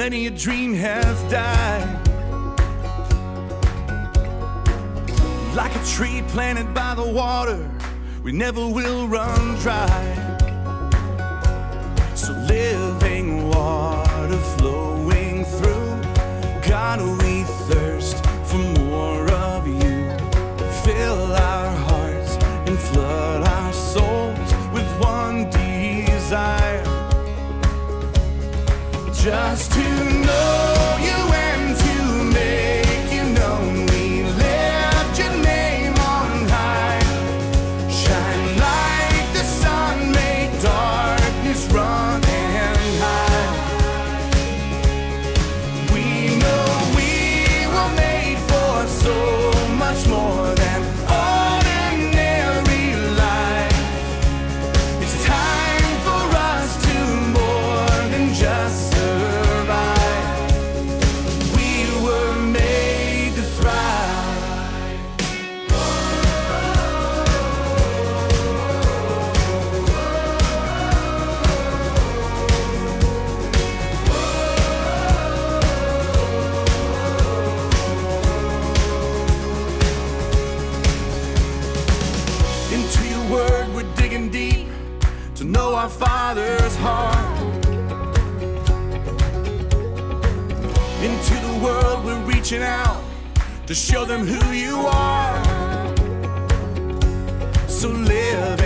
many a dream has died. Like a tree planted by the water, we never will run dry. So living water flowing through, God, we thirst for more of you. Fill our hearts and flood our souls with one desire, just to know you and to make you known. We lift your name on high. Shine like the sun, make darkness run and hide. We know we were made for so much more than ordinary life. It's time for us to more than just survive. We were made to thrive. Into your word we're digging deep to know our Father's heart. Into the world we're reaching out to show them who you are. So live